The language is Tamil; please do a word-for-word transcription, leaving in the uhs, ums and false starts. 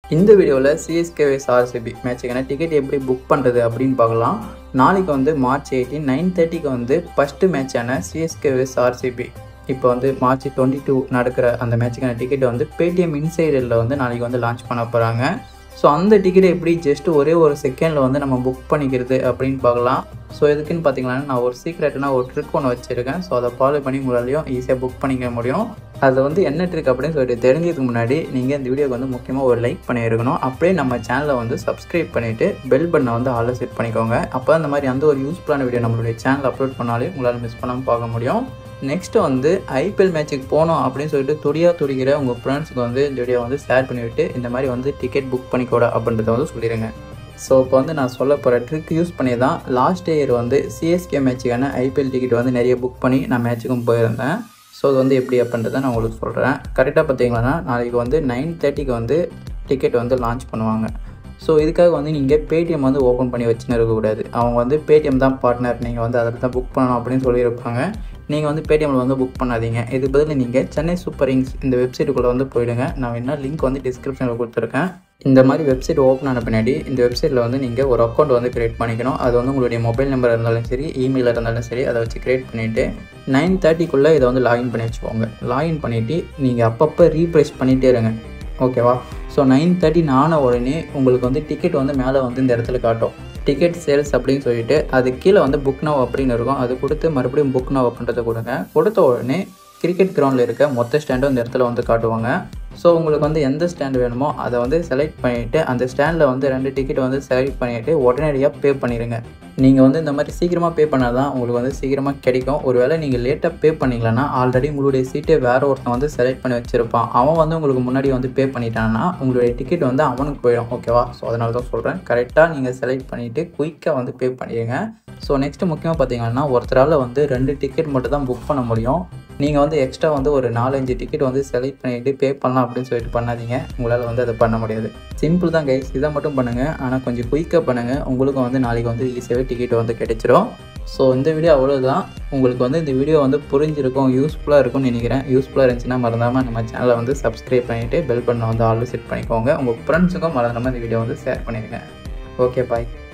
இந்த வீடியோவில் சிஎஸ்கே vs ஆர்சிபி மேட்சுக்கான டிக்கெட் எப்படி புக் பண்ணுறது அப்படின்னு பார்க்கலாம். நாளைக்கு வந்து மார்ச் எயிட்டீன் நைன் தேர்ட்டிக்கு வந்து ஃபஸ்ட்டு மேட்சான சிஎஸ்கே vs ஆர்சிபி இப்போ வந்து மார்ச் டுவெண்ட்டி டூ நடக்கிற அந்த மேட்சுக்கான டிக்கெட் வந்து பேடிஎம் இன்சைடரில் வந்து நாளைக்கு வந்து லான்ச் பண்ண போகிறாங்க. ஸோ அந்த டிக்கெட்டை எப்படி ஜஸ்ட்டு ஒரே ஒரு செகண்டில் வந்து நம்ம புக் பண்ணிக்கிறது அப்படின்னு பார்க்கலாம். ஸோ எதுக்குன்னு பார்த்தீங்கன்னா நான் ஒரு சீக்ரெட்டான ஒரு ட்ரிக் ஒன்று வச்சுருக்கேன். ஸோ அதை ஃபாலோ பண்ணி உங்களாலையும் ஈஸியாக புக் பண்ணிக்க முடியும். அது வந்து என்ன ட்ரிக் அப்படின்னு சொல்லிட்டு தெரிஞ்சதுக்கு முன்னாடி நீங்கள் இந்த வீடியோக்கு வந்து முக்கியமாக ஒரு லைக் பண்ணியிருக்கணும். அப்படியே நம்ம சேனலை வந்து சப்ஸ்கிரைப் பண்ணிவிட்டு பெல் பட்டனை வந்து ஆல்ல செட் பண்ணிக்கோங்க. அப்போ அந்த மாதிரி அந்த ஒரு யூஸ்ஃபுல்லான வீடியோ நம்மளுடைய சேனல் அப்லோட் பண்ணாலே உங்களால் மிஸ் பண்ணாமல் பார்க்க முடியும். நெக்ஸ்ட்டு வந்து ஐபிஎல் மேட்ச்சுக்கு போனோம் அப்படின்னு சொல்லிட்டு துடியாக துடிக்கிற உங்கள் ஃப்ரெண்ட்ஸுக்கு வந்து இந்த வீடியோ வந்து ஷேர் பண்ணிவிட்டு இந்த மாதிரி வந்து டிக்கெட் புக் பண்ணிக்கூட அப்படின்றத வந்து சொல்லிடுங்க. ஸோ இப்போ வந்து நான் சொல்ல போகிற ட்ரிக் யூஸ் பண்ணி தான் லாஸ்ட் இயர் வந்து சிஎஸ்கே மேட்சுக்கான ஐபிஎல் டிக்கெட் வந்து நிறைய புக் பண்ணி நான் மேட்சுக்கும் போயிருந்தேன். ஸோ அது வந்து எப்படி அப்படின்றத நான் உங்களுக்கு சொல்கிறேன். கரெக்டாக பார்த்தீங்கன்னா நாளைக்கு வந்து நைன் தேர்ட்டிக்கு வந்து டிக்கெட் வந்து லான்ச் பண்ணுவாங்க. ஸோ இதுக்காக வந்து நீங்கள் பேடிஎம் வந்து ஓப்பன் பண்ணி வச்சுன்னு இருக்கக்கூடாது. அவங்க வந்து பேடிஎம் தான் பார்ட்னர், நீங்கள் வந்து அதில் தான் புக் பண்ணணும் அப்படின்னு சொல்லியிருப்பாங்க. நீங்கள் வந்து பேடிஎம்மில் வந்து புக் பண்ணாதீங்க. இது பதில் நீங்கள் சென்னை சூப்பர் கிங்ஸ் இந்த வெப்சைட்டுக்குள்ளே வந்து போயிடுங்க. நான் என்ன லிங்க் வந்து டிஸ்கிரிப்ஷனில் கொடுத்துருக்கேன். இந்த மாதிரி வெப்சைட் ஓப்பன் ஆன பின்னாடி இந்த வெப்சைட்டில் வந்து நீங்கள் ஒரு அக்கௌண்ட் வந்து க்ரியேட் பண்ணிக்கணும். அது வந்து உங்களுடைய மொபைல் நம்பர் இருந்தாலும் சரி, இமெயில் இருந்தாலும் சரி, அதை வச்சு க்ரியேட் பண்ணிவிட்டு நைன் தேர்ட்டிக்குள்ளே இதை வந்து லாகின் பண்ணி வச்சுக்கோங்க. லாகின் பண்ணிவிட்டு நீங்கள் அப்பப்போ ரீப்ரெஷ் பண்ணிகிட்டே இருங்க, ஓகேவா? ஸோ நைன் தேர்ட்டி ஆன உடனே உங்களுக்கு வந்து டிக்கெட் வந்து மேலே வந்து இந்த இடத்துல காட்டும், டிக்கெட் சேல்ஸ் அப்படின்னு சொல்லிட்டு. அது கீழே வந்து புக் நவ் அப்படின்னு இருக்கும். அது கொடுத்து மறுபடியும் புக் நவ் அப்படின்றத கொடுங்க. கொடுத்த உடனே கிரிக்கெட் கிரவுண்டில் இருக்க மொத்த ஸ்டாண்டும் இந்த இடத்துல வந்து காட்டுவாங்க. ஸோ உங்களுக்கு வந்து எந்த ஸ்டாண்ட் வேணுமோ அதை வந்து செலக்ட் பண்ணிவிட்டு அந்த ஸ்டாண்டில் வந்து ரெண்டு டிக்கெட் வந்து செலக்ட் பண்ணிவிட்டு உடனடியாக பே பண்ணிடுங்க. நீங்கள் வந்து இந்த மாதிரி சீக்கிரமாக பே பண்ணால் தான் உங்களுக்கு வந்து சீக்கிரமாக கிடைக்கும். ஒரு வேளை நீங்கள் லேட்டாக பே பண்ணிங்களன்னா ஆல்ரெடி உங்களுடைய சீட்டை வேறு ஒருத்தன் வந்து செலக்ட் பண்ணி வச்சுருப்பான். அவன் வந்து உங்களுக்கு முன்னாடி வந்து பே பண்ணிட்டான்னா உங்களுடைய டிக்கெட் வந்து அவனுக்கு போயிடும், ஓகேவா? ஸோ அதனால தான் சொல்கிறேன், கரெக்டாக நீங்கள் செலக்ட் பண்ணிவிட்டு குயிக்காக வந்து பே பண்ணிடுங்க. ஸோ நெக்ஸ்ட்டு முக்கியமாக பார்த்தீங்கன்னா ஒருத்தரால் வந்து ரெண்டு டிக்கெட் மட்டும் தான் புக் பண்ண முடியும். நீங்கள் வந்து எக்ஸ்ட்ரா வந்து ஒரு நாலஞ்சு டிக்கெட் வந்து செலக்ட் பண்ணிவிட்டு பே பண்ணலாம் அப்படின்னு சொல்லிட்டு பண்ணாதீங்க. உங்களால் வந்து அதை பண்ண முடியாது. சிம்பிள் தான் கைஸ், இதை மட்டும் பண்ணுங்கள். ஆனால் கொஞ்சம் குயிக்காக பண்ணுங்கள். உங்களுக்கும் வந்து நாளைக்கு வந்து ஈஸியாகவே டிக்கெட் வந்து கிடைச்சிரும். ஸோ இந்த வீடியோ அவ்வளோதான். உங்களுக்கு வந்து இந்த வீடியோ வந்து புரிஞ்சிருக்கும், யூஸ்ஃபுல்லாக இருக்கும்னு நினைக்கிறேன். யூஸ்ஃபுல்லாக இருந்துச்சுன்னா மறந்தாமல் நம்ம சேனலை வந்து சப்ஸ்கிரைப் பண்ணிவிட்டு பெல் பட்டனை வந்து ஆல்ரெடி செட் பண்ணிக்கோங்க. உங்கள் ஃப்ரெண்ட்ஸுக்கும் மறந்துடாமல் இந்த வீடியோ வந்து ஷேர் பண்ணிடுங்க. ஓகே, பாய்.